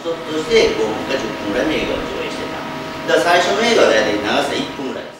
ストとして5分か10分ぐらいの映画を上映してた。だから最初の映画は大体長さ1分ぐらいです。